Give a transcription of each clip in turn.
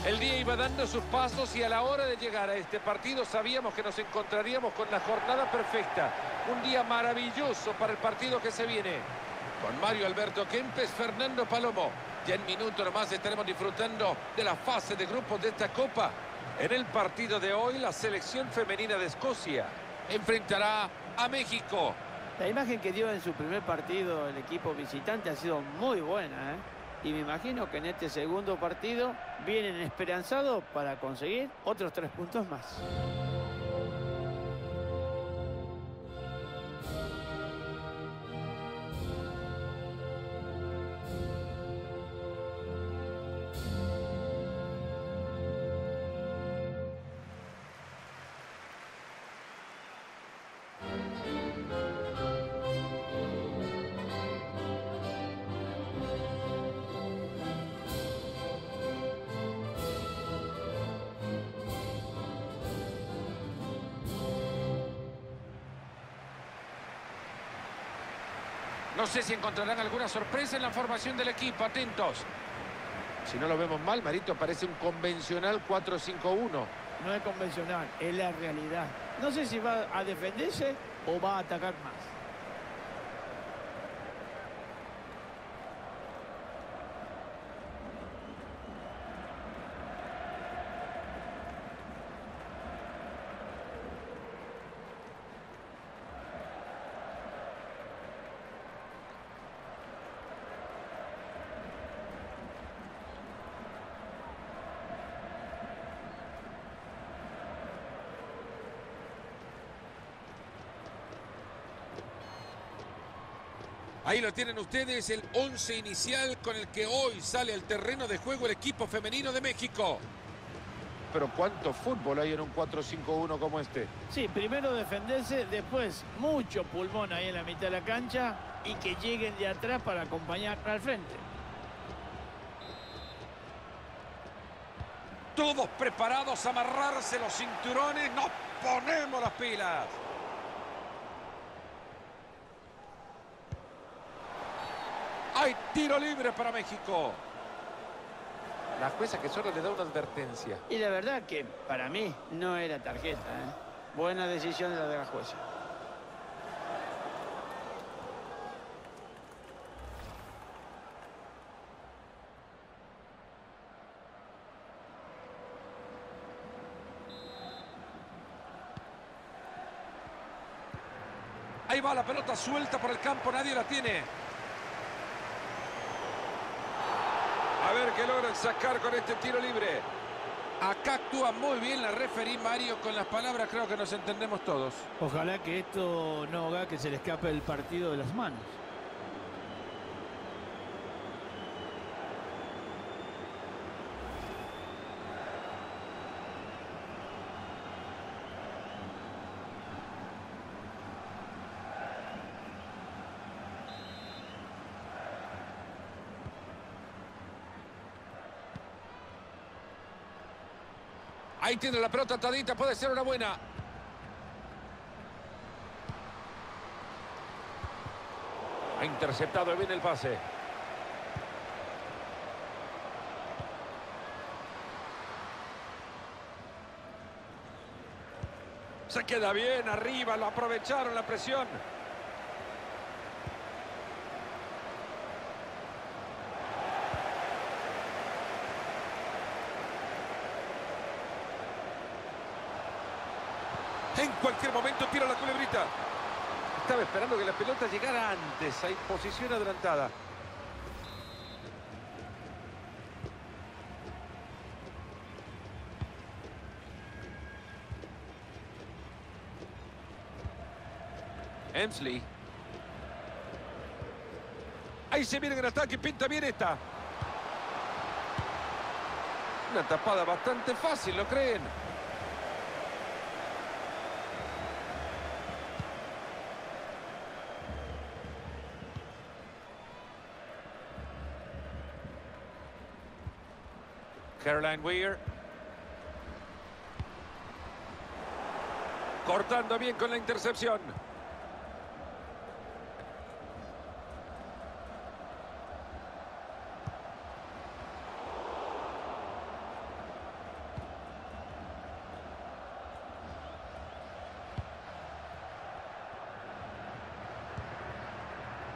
El día iba dando sus pasos y a la hora de llegar a este partido sabíamos que nos encontraríamos con la jornada perfecta. Un día maravilloso para el partido que se viene. Con Mario Alberto Kempes, Fernando Palomo. Ya en minutos nomás estaremos disfrutando de la fase de grupos de esta Copa. En el partido de hoy, la selección femenina de Escocia enfrentará a México. La imagen que dio en su primer partido el equipo visitante ha sido muy buena, ¿eh? Y me imagino que en este segundo partido vienen esperanzados para conseguir otros 3 puntos más. No sé si encontrarán alguna sorpresa en la formación del equipo. Atentos. Si no lo vemos mal, Marito, parece un convencional 4-5-1. No es convencional, es la realidad. No sé si va a defenderse o va a atacar más. Ahí lo tienen ustedes, el 11 inicial con el que hoy sale al terreno de juego el equipo femenino de México. Pero ¿cuánto fútbol hay en un 4-5-1 como este? Sí, primero defenderse, después mucho pulmón ahí en la mitad de la cancha y que lleguen de atrás para acompañar al frente. Todos preparados a amarrarse los cinturones, nos ponemos las pilas. Hay tiro libre para México. La jueza que solo le da una advertencia. Y la verdad que para mí no era tarjeta, ¿eh? Buena decisión de la jueza. Ahí va la pelota suelta por el campo, nadie la tiene. A ver qué logran sacar con este tiro libre. Acá actúa muy bien la referí, Mario. Con las palabras creo que nos entendemos todos. Ojalá que esto no haga que se le escape el partido de las manos. Ahí tiene la pelota atadita, puede ser una buena. Ha interceptado bien el pase. Se queda bien arriba, lo aprovecharon la presión. En cualquier momento tira la culebrita. Estaba esperando que la pelota llegara antes. Hay posición adelantada. Emsley. Ahí se viene en ataque. Pinta bien esta. Una tapada bastante fácil, ¿lo creen? Caroline Weir. Cortando bien con la intercepción.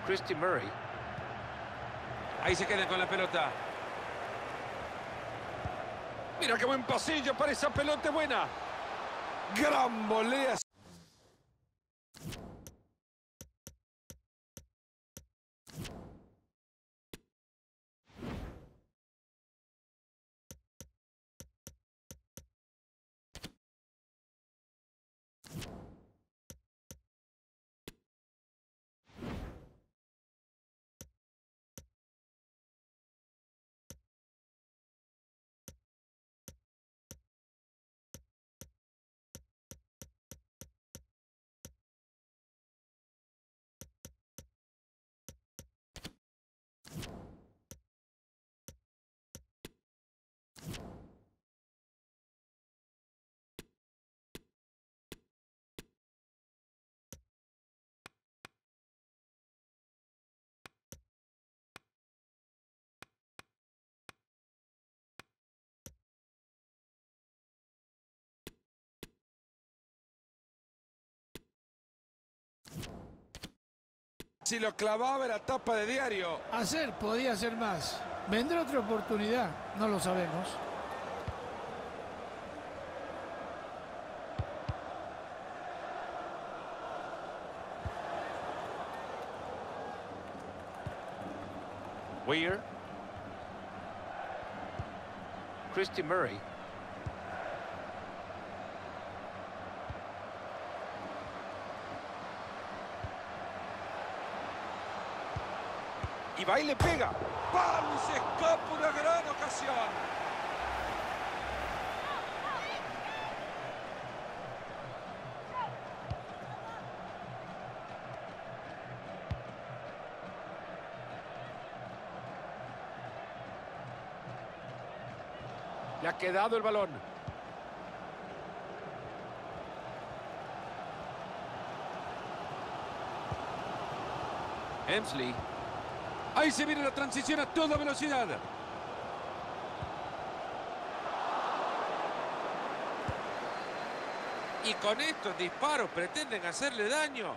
Christy Murray. Ahí se queda con la pelota. Mira qué buen pasillo para esa pelota buena. Gran volea. Si lo clavaba era tapa de diario. Podía hacer más. ¿Vendrá otra oportunidad? No lo sabemos. Weir. Christy Murray. Y va y le pega. ¡Pam! Se escapa una gran ocasión. Le ha quedado el balón. Emsley. Ahí se viene la transición a toda velocidad. Y con estos disparos pretenden hacerle daño.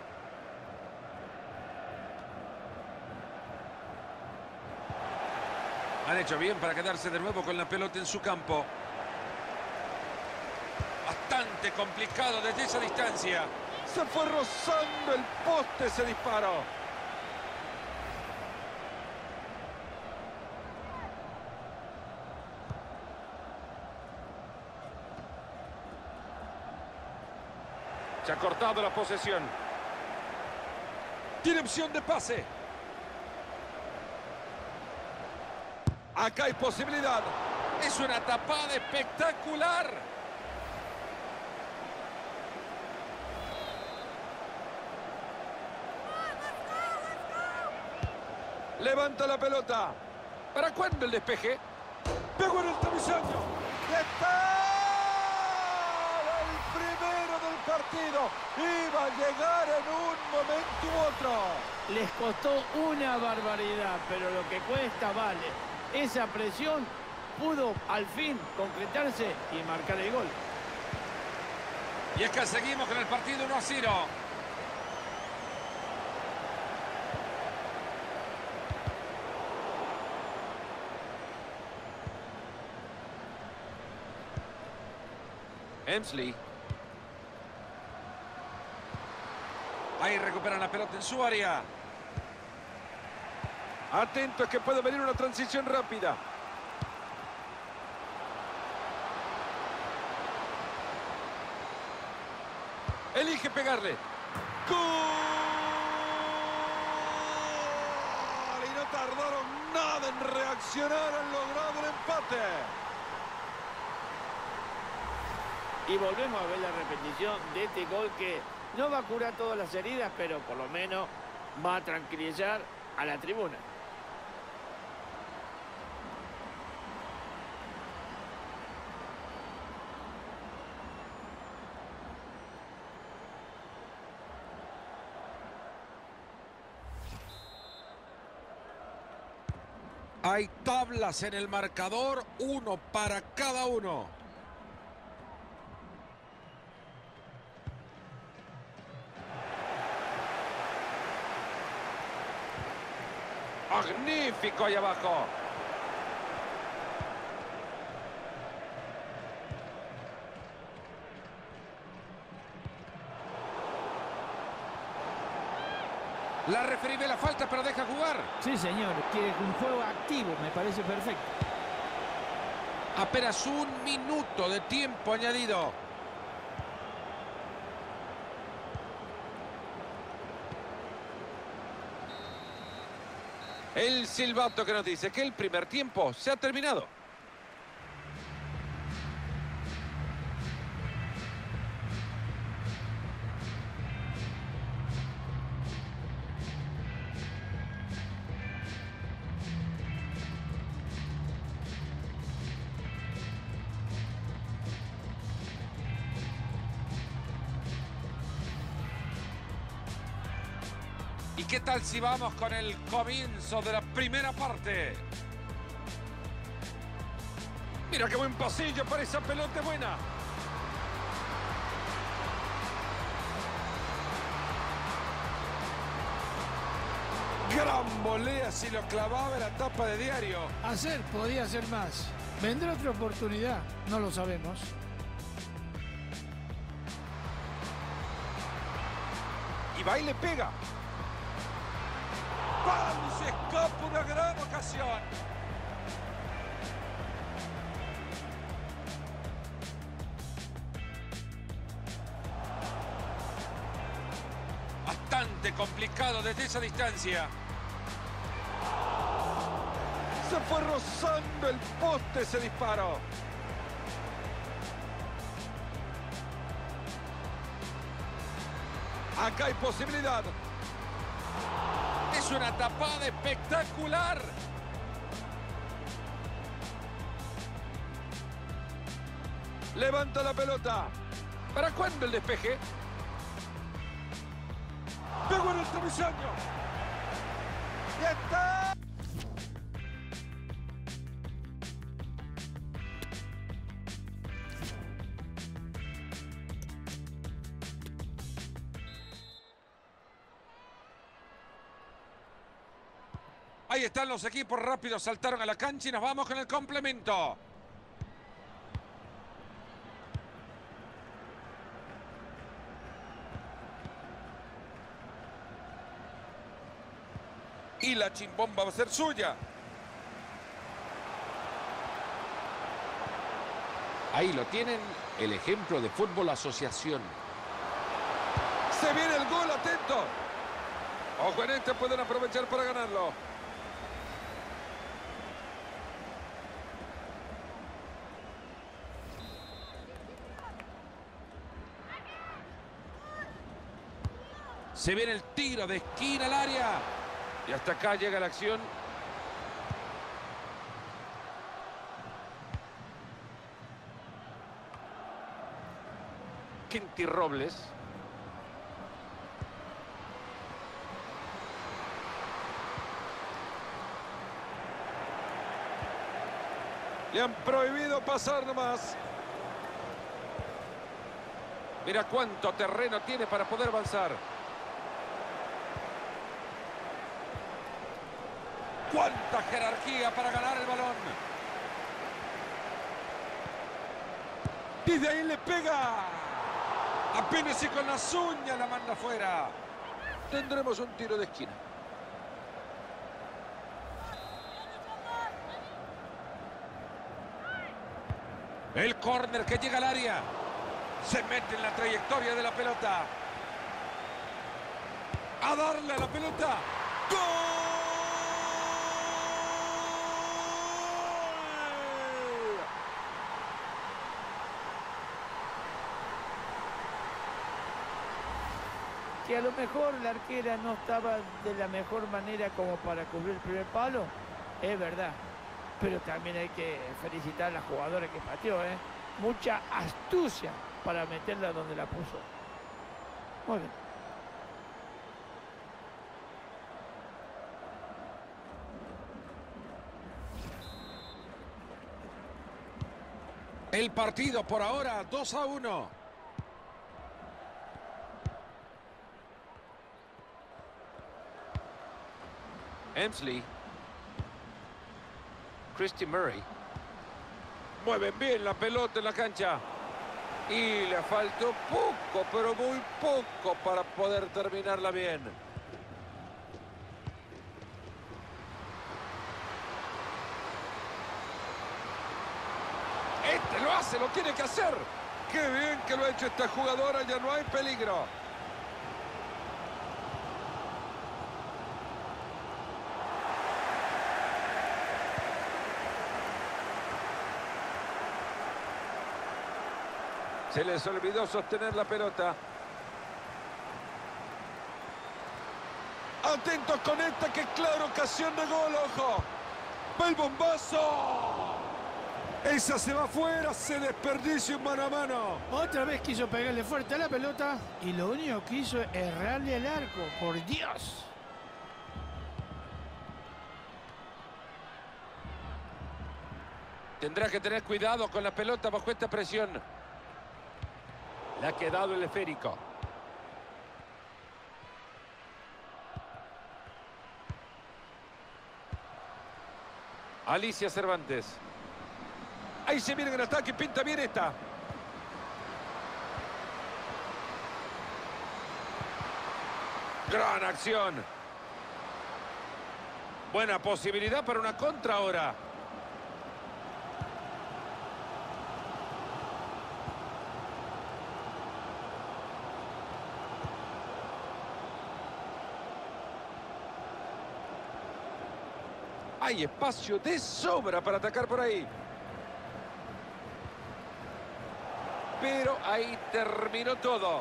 Han hecho bien para quedarse de nuevo con la pelota en su campo. Bastante complicado desde esa distancia. Se fue rozando el poste ese disparo. Se ha cortado la posesión. Tiene opción de pase. Acá hay posibilidad. Es una tapada espectacular. Levanta la pelota. ¿Para cuándo el despeje? Pegó en el travesaño. ¡Está! El primero del partido. Iba a llegar en un momento u otro. Les costó una barbaridad, pero lo que cuesta vale. Esa presión pudo al fin concretarse y marcar el gol. Y es que seguimos con el partido 1-0. Emsley. Ahí recuperan la pelota en su área. Atento, es que puede venir una transición rápida. Elige pegarle. ¡Gol! Y no tardaron nada en reaccionar, han logrado el empate. Y volvemos a ver la repetición de este gol que no va a curar todas las heridas, pero por lo menos va a tranquilizar a la tribuna. Hay tablas en el marcador, uno para cada uno. Magnífico ahí abajo. La referí ve la falta, pero deja jugar. Sí, señor. Quiere un juego activo. Me parece perfecto. Apenas 1 minuto de tiempo añadido. El silbato que nos dice que el primer tiempo se ha terminado. ¿Y qué tal si vamos con el comienzo de la primera parte? Mira qué buen pasillo para esa pelota buena. Gran volea, si lo clavaba en la tapa de diario. Podía ser más. ¿Vendrá otra oportunidad? No lo sabemos. Y va y le pega. ¡Pam! Se escapa una gran ocasión. Bastante complicado desde esa distancia. Se fue rozando el poste ese disparo. Acá hay posibilidad. Es una tapada espectacular. Levanta la pelota. ¿Para cuándo el despeje? Pegó en el travesaño. ¡Ya está! Ahí están los equipos rápidos, saltaron a la cancha y nos vamos con el complemento. Y la chimbomba va a ser suya. Ahí lo tienen, el ejemplo de fútbol asociación. Se viene el gol, atento. Ojo en este, pueden aprovechar para ganarlo. Se viene el tiro de esquina al área. Y hasta acá llega la acción. Quinti Robles. Le han prohibido pasar nomás. Mira cuánto terreno tiene para poder avanzar. ¡Cuánta jerarquía para ganar el balón! Desde ahí le pega. Apenas y con las uñas la manda afuera. Tendremos un tiro de esquina. El córner que llega al área. Se mete en la trayectoria de la pelota. A darle a la pelota. ¡Gol! Que a lo mejor la arquera no estaba de la mejor manera como para cubrir el primer palo, es verdad. Pero también hay que felicitar a la jugadora que pateó, ¿eh? Mucha astucia para meterla donde la puso. Muy bien. El partido por ahora 2-1. Emsley Christy Murray. Mueven bien la pelota en la cancha. Y le faltó poco, pero muy poco para poder terminarla bien. Este lo hace, lo tiene que hacer. Qué bien que lo ha hecho esta jugadora, ya no hay peligro. Se les olvidó sostener la pelota. Atentos con esta, que clara ocasión de gol, ojo. ¡Va el bombazo! Esa se va afuera, se desperdicia un mano a mano. Otra vez quiso pegarle fuerte a la pelota y lo único que hizo es errarle al arco. ¡Por Dios! Tendrá que tener cuidado con la pelota bajo esta presión. Le ha quedado el esférico. Alicia Cervantes. Ahí se viene en ataque, pinta bien esta. Gran acción. Buena posibilidad para una contra ahora. Hay espacio de sobra para atacar por ahí. Pero ahí terminó todo.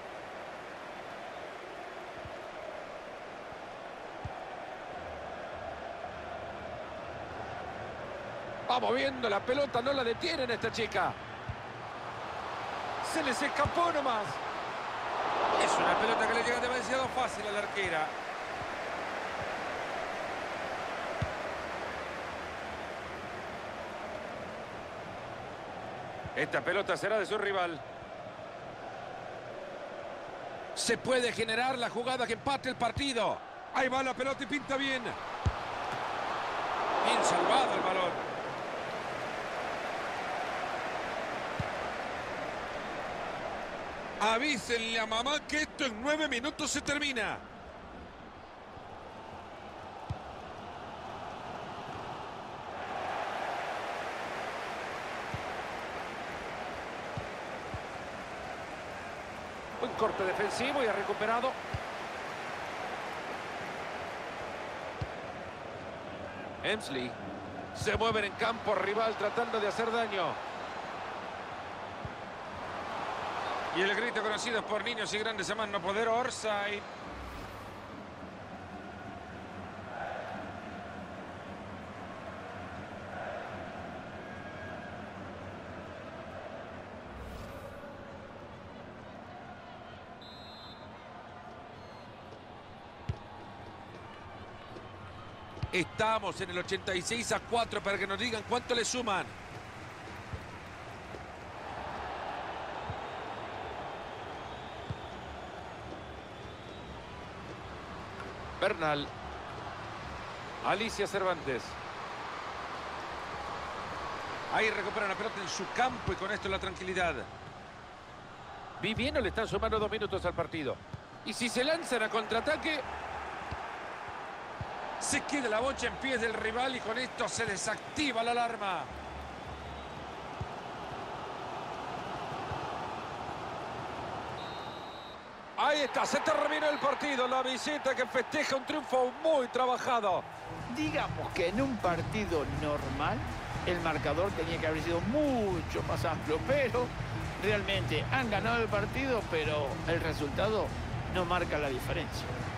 Va moviendo la pelota, no la detienen esta chica. Se les escapó nomás. Es una pelota que le llega demasiado fácil a la arquera. Esta pelota será de su rival. Se puede generar la jugada que empate el partido. Ahí va la pelota y pinta bien. Bien salvado el balón. Avísenle a mamá que esto en 9 minutos se termina. Un corte defensivo y ha recuperado. Emsley. Se mueven en campo rival tratando de hacer daño. Y el grito conocido por niños y grandes a más no poder, Orsay. Estamos en el 86-4 para que nos digan cuánto le suman. Bernal. Alicia Cervantes. Ahí recupera la pelota en su campo y con esto la tranquilidad. Viviendo le están sumando 2 minutos al partido. Y si se lanzan a contraataque, se queda la bocha en pies del rival y con esto se desactiva la alarma. Ahí está, se terminó el partido. La visita que festeja un triunfo muy trabajado. Digamos que en un partido normal el marcador tenía que haber sido mucho más amplio, pero realmente han ganado el partido, pero el resultado no marca la diferencia.